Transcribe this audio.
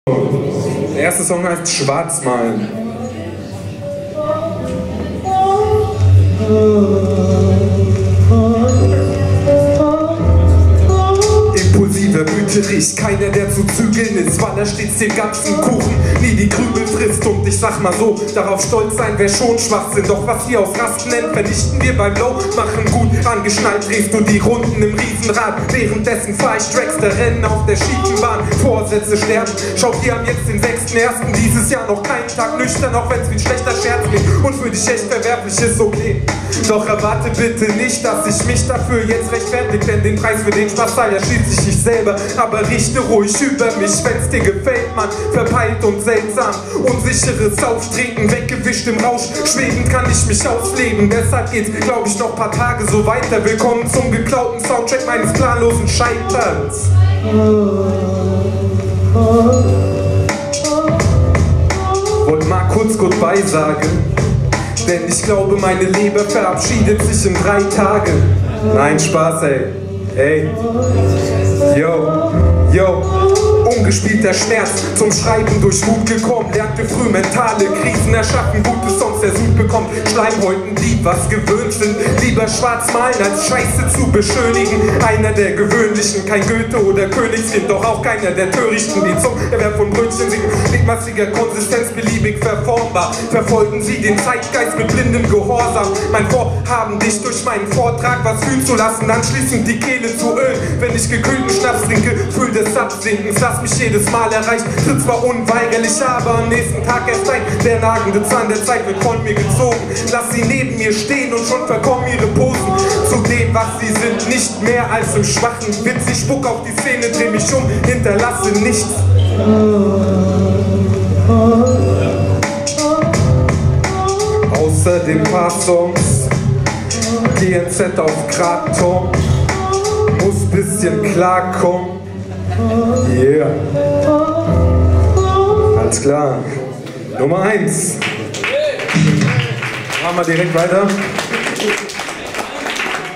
Der erste Song heißt Schwarzmalen. Impulsiver Wüterich, keiner der zu zügeln ist, weil er stets den ganzen Kuchen nie die Krümel frisst. Und ich sag mal so, darauf stolz sein wäre schon Schwachsinn. Doch was wir aus Rasten nennen, vernichten wir beim Low. Machen gut, angeschnallt drehst du die Runden im Riesenrad. Währenddessen fahr ich Tracks der Rennen auf der Schiefenbahn. Vorsätze sterben, schau, wir haben jetzt den 6.1. Dieses Jahr noch keinen Tag nüchtern, auch wenn's wie ein schlechter Scherz klingt und für dich echt verwerflich ist, okay. Doch erwarte bitte nicht, dass ich mich dafür jetzt rechtfertige, denn den Preis für den Spaß zahl ja schließlich ich selber. Aber richte ruhig über mich, wenn's dir gefällt, Mann. Verpeilt und seltsam, unsicheres Auftrinken, weggewischt im Rausch. Schwebend kann ich mich ausleben, deshalb geht's, glaub ich, noch paar Tage so weiter. Willkommen zum geklauten Soundtrack meines planlosen Scheiterns. Wollt mal kurz Goodbye sagen, denn ich glaube, meine Leber verabschiedet sich in 3 Tagen. Nein, Spaß, ey. Ey. Yo. Yo. Ungespielter Schmerz, zum Schreiben durch Wut gekommen. Lernte früh mentale Krisen erschaffen, gute Songs der Sud bekommt. Schleimhäuten blieb, was gewöhnt sind. Lieber schwarz malen, als Scheiße zu beschönigen. Einer der Gewöhnlichen, kein Goethe oder Königskind, doch auch keiner der Törichten. Die zum Erwerb von Brötchen singen, mit massiger Konsistenz beliebig verformbar. Verfolgen sie den Zeitgeist mit blindem Gehorsam. Mein Vorhaben, dich durch meinen Vortrag was fühlen zu lassen, anschließend die Kehle zu ölen. Wenn ich gekühlten Schnaps trinke, fühl des Absinkens, das mich jedes Mal erreicht. Tritt zwar unweigerlich, aber am nächsten Tag erst ein. Der nagende Zahn der Zeit wird von mir gezogen. Lass sie neben mir stehen und schon verkommen ihre Posen zu dem, was sie sind. Nicht mehr als im schwachen Witz. Ich spuck auf die Szene, dreh mich um, hinterlasse nichts. Außer den paar Songs, GNZ auf Kraton, muss bisschen klarkommen. Yeah. Alles klar. Nummer 1. Machen wir direkt weiter.